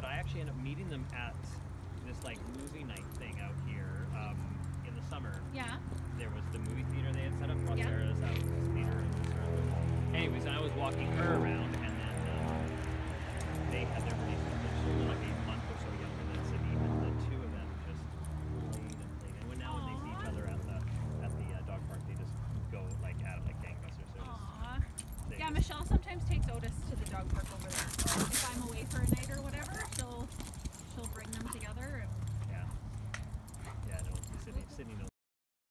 but I actually ended up meeting them at this like movie night thing out here in the summer. Yeah. There was the movie theater they had set up. Yeah. Sarah's out theater. Anyways, I was walking her around, and then they had their release. They're like a month or so younger than Sidney, and the two of them just played and played. And when they see each other at the dog park, they just go like at it like gangbusters. Aww. Yeah, Michelle sometimes takes Otis to the dog park over there. If I'm away for a night or whatever,